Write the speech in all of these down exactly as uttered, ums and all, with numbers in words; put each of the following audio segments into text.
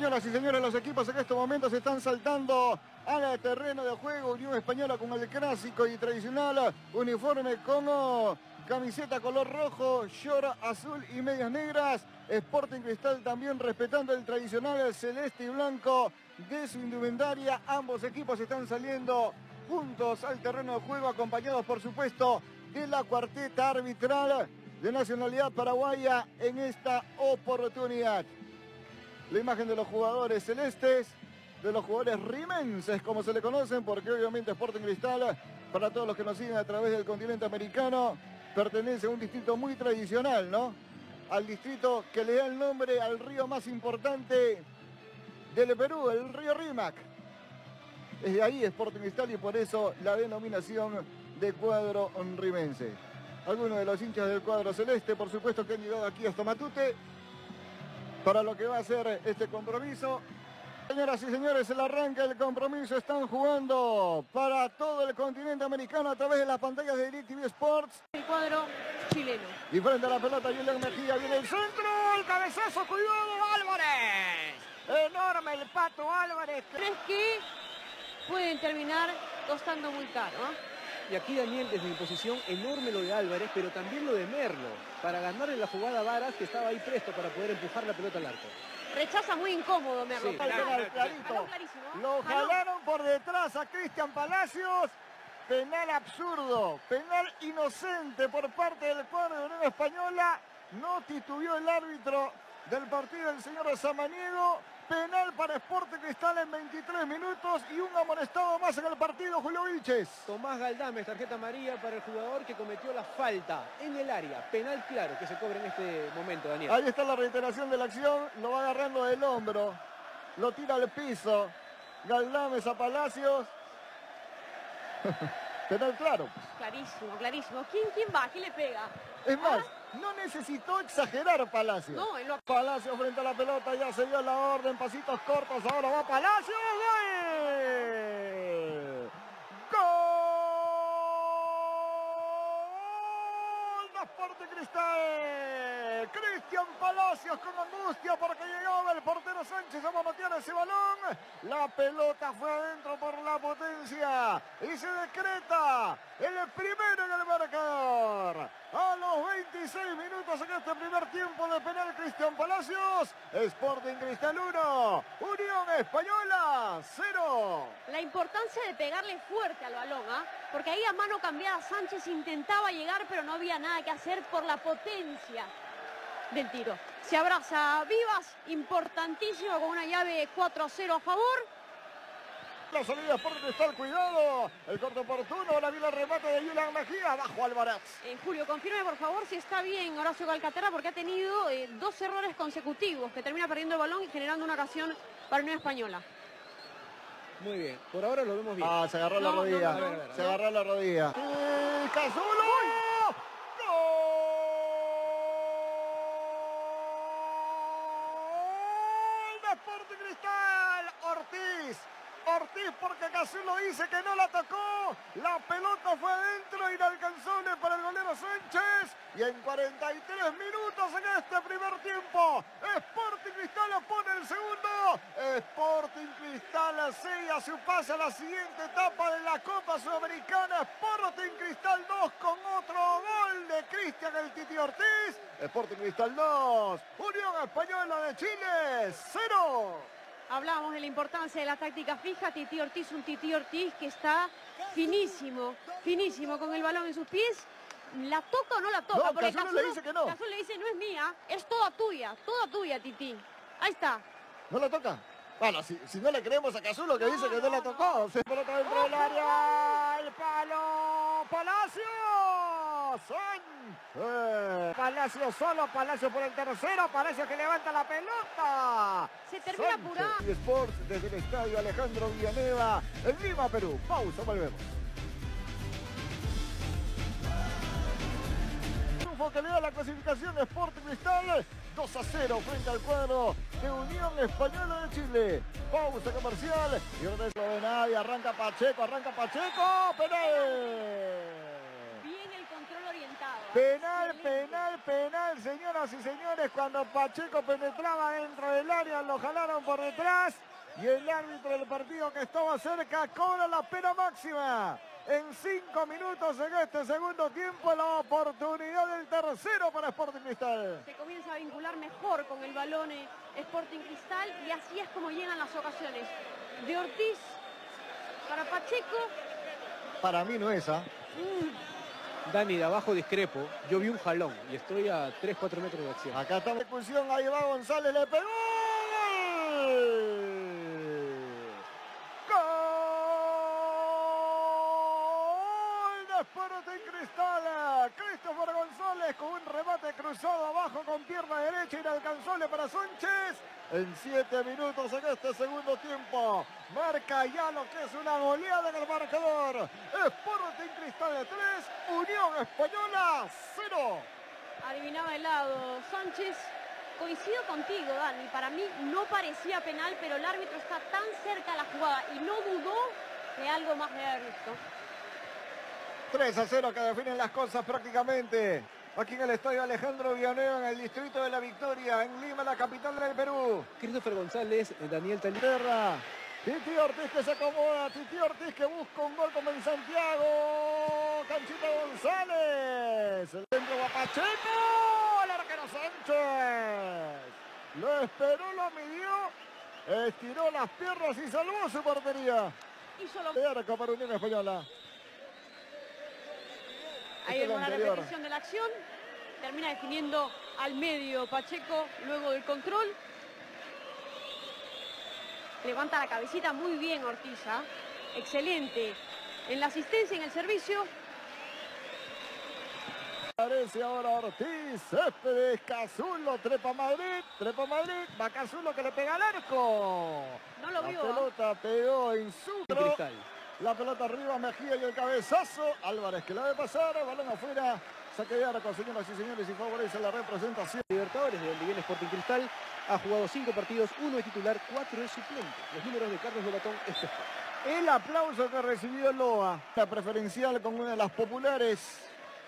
Señoras y señores, los equipos en estos momentos están saltando al terreno de juego. Unión Española con el clásico y tradicional uniforme como camiseta color rojo, short azul y medias negras. Sporting Cristal también respetando el tradicional celeste y blanco de su indumentaria. Ambos equipos están saliendo juntos al terreno de juego, acompañados por supuesto de la cuarteta arbitral de nacionalidad paraguaya en esta oportunidad. La imagen de los jugadores celestes, de los jugadores rimenses, como se le conocen, porque obviamente Sporting Cristal, para todos los que nos siguen a través del continente americano, pertenece a un distrito muy tradicional, ¿no? Al distrito que le da el nombre al río más importante del Perú, el río Rímac. Es de ahí Sporting Cristal y por eso la denominación de cuadro rimense. Algunos de los hinchas del cuadro celeste, por supuesto, que han llegado aquí hasta Matute para lo que va a ser este compromiso. Señoras y señores, el arranque del compromiso. Están jugando para todo el continente americano a través de las pantallas de DirecTV Sports. El cuadro chileno. Y frente a la pelota, Julián Mejía, viene el centro, el cabezazo, cuidado, Álvarez. Enorme el Pato Álvarez. ¿Crees que pueden terminar costando muy caro? ¿eh? Y aquí, Daniel, desde mi posición, enorme lo de Álvarez, pero también lo de Merlo, para ganarle la jugada a Varas, que estaba ahí presto para poder empujar la pelota al arco. Rechaza muy incómodo, Merlo. Sí, penal clarito. Clarísimo, ¿eh? Lo jalaron por detrás a Cristian Palacios. Penal absurdo, penal inocente por parte del cuadro de Unión Española. No titubeó el árbitro del partido, el señor Samaniego. Penal para Sporting Cristal en veintitrés minutos y un amonestado más en el partido, Julio Vilches. Tomás Galdames, tarjeta amarilla para el jugador que cometió la falta en el área. Penal claro que se cobra en este momento, Daniel. Ahí está la reiteración de la acción, lo va agarrando del hombro, lo tira al piso. Galdames a Palacios. Penal claro. Clarísimo, clarísimo. ¿Quién, quién va? ¿Quién le pega? Es más, ¿Ah? no necesitó exagerar Palacios. No, él lo... Palacios frente a la pelota, ya se dio la orden, pasitos cortos, ahora va Palacios. ¡Gol! ¡Gol de Sporting Cristal! Cristian Palacios con angustia porque llegaba el portero Sánchez a manotear ese balón. La pelota fue adentro por la potencia y se decreta el primero en el marcador. A los veintiséis minutos en este primer tiempo de penal, Cristian Palacios. Sporting Cristal uno, Unión Española cero. La importancia de pegarle fuerte al balón, ¿ah? ¿eh? Porque ahí a mano cambiada Sánchez intentaba llegar, pero no había nada que hacer por la potencia del tiro. Se abraza Vivas, importantísimo, con una llave cuatro a cero a favor. La salida por Cristal, cuidado. El corte oportuno, ahora viene el remate de Julián Mejía, abajo Álvarez. Eh, Julio, confirme por favor si está bien Horacio Calcaterra, porque ha tenido eh, dos errores consecutivos, que termina perdiendo el balón y generando una ocasión para Unión Española. Muy bien, por ahora lo vemos bien. Ah, se agarró No, la rodilla, no, no, no, no. se agarró la rodilla. ¡Y Cazulo! Sporting Cristal, Ortiz, Ortiz porque Cazulo dice que no la tocó, la pelota fue adentro, inalcanzable para el golero Sánchez, y en cuarenta y tres minutos en este primer tiempo, Sporting Cristal pone el segundo, Sporting Cristal sella su pase a la siguiente etapa de la Copa Sudamericana. Sporting Cristal dos con otro gol de Cristian el Titi Ortiz. Sporting Cristal dos, Unión Española de Chile cero. Hablábamos de la importancia de la táctica fija. Titi Ortiz, un Titi Ortiz que está finísimo, finísimo con el balón en sus pies. ¿La toca o no la toca? No, porque Cazulo le dice que no. Cazulo le dice, no es mía, es toda tuya, toda tuya, Titi. Ahí está. ¿No la toca? Bueno, si, si no le creemos a Cazulo que no, dice que no, no la tocó. No. Se pelota dentro oh, del área. El palo. Palacios. Sánchez. Palacios solo. Palacios por el tercero. Palacios que levanta la pelota. Se termina apurando. Y Sports desde el estadio Alejandro Villanueva en Lima, Perú. Pausa, volvemos. Triunfo que le da la clasificación de Sporting Cristal. dos a cero frente al cuadro de Unión Española de Chile. Pausa comercial y regreso de nadie. Arranca Pacheco, arranca Pacheco. ¡Penal! Bien el control orientado. Penal, penal, penal, señoras y señores, cuando Pacheco penetraba dentro del área, lo jalaron por detrás y el árbitro del partido que estaba cerca cobra la pena máxima. En cinco minutos en este segundo tiempo, la oportunidad del tercero para Sporting Cristal. Se comienza a vincular mejor con el balón eh, Sporting Cristal y así es como llegan las ocasiones. De Ortiz para Pacheco. Para mí no es, ¿ah? Mm. Dani, de abajo discrepo. Yo vi un jalón y estoy a tres cuatro metros de acción. Acá está la expulsión, ahí va González, le pegó. ¡Gol! ¡Gol de Sporting Cristal! Christopher González con un remate cruzado abajo con pierna derecha inalcanzable para Sánchez. En siete minutos en este segundo tiempo. Marca ya lo que es una goleada en el marcador. Sporting Cristal de tres, Unión Española cero. Adivinaba el lado Sánchez. Coincido contigo, Dani. Para mí no parecía penal, pero el árbitro está tan cerca a la jugada y no dudó de algo más de haber visto. tres a cero que definen las cosas prácticamente. Aquí en el estadio Alejandro Villanueva, en el distrito de La Victoria, en Lima, la capital del Perú. Christopher González, Daniel Talí. Titi Ortiz que se acomoda, Titi Ortiz que busca un gol como en Santiago. Canchita González. El centro va Pacheco. El arquero Sánchez. Lo esperó, lo midió. Estiró las piernas y salvó su portería. Hizo lo... De arco para Unión Española. Ahí vemos la repetición de la acción. Termina definiendo al medio Pacheco luego del control. Levanta la cabecita muy bien Ortiz. ¿eh? Excelente en la asistencia y en el servicio. Aparece ahora Ortiz, Céspedes, Cazulo, trepa Madrid, trepa Madrid, va Cazulo que le pega al arco. No lo la vio. La pelota pegó en su Cristal. La pelota arriba, Mejía y el cabezazo. Álvarez que la debe pasar, balón afuera. Saque de arco, señoras y señores, y favorece la representación. Libertadores, de donde viene Sporting Cristal, ha jugado cinco partidos, uno es titular, cuatro es suplente. Los números de Carlos Lobatón es perfecto. El aplauso que recibió Loa, la preferencial con una de las populares.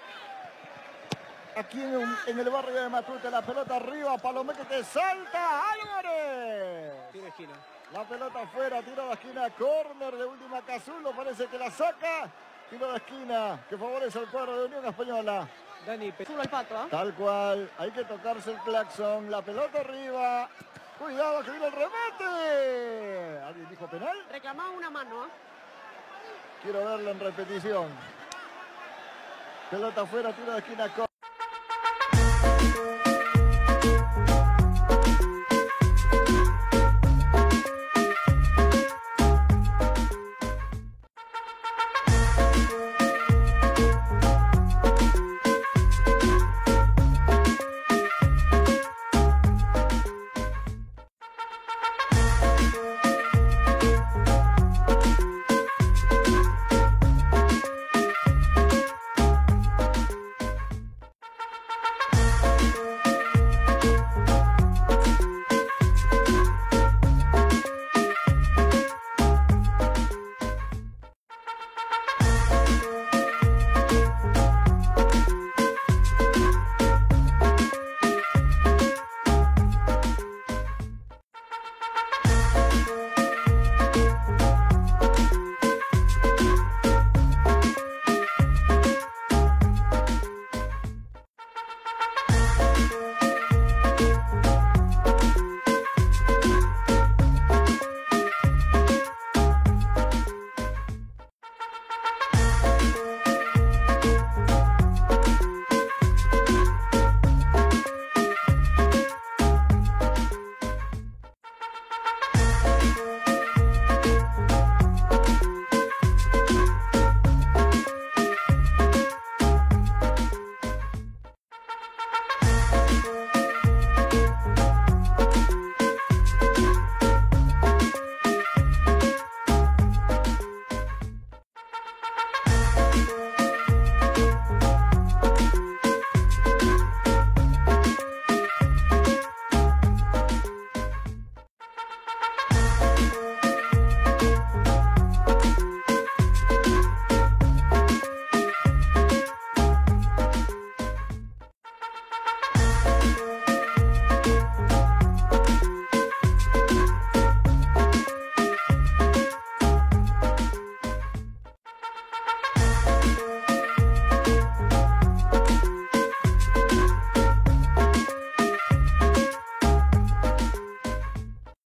Aquí en, en el barrio de Matute, la pelota arriba, Palomeque que salta, Álvarez. Tiro de esquina. La pelota afuera, tiro de esquina, córner de última Cazulo, parece que la saca. Tiro de esquina que favorece al cuadro de Unión Española. Dani, Solo al pato, ¿eh? Tal cual, hay que tocarse el claxon, la pelota arriba. Cuidado que viene el remate. ¿Alguien dijo penal? Reclamaba una mano, ¿eh? Quiero verlo en repetición. Pelota afuera, tiro de esquina, córner.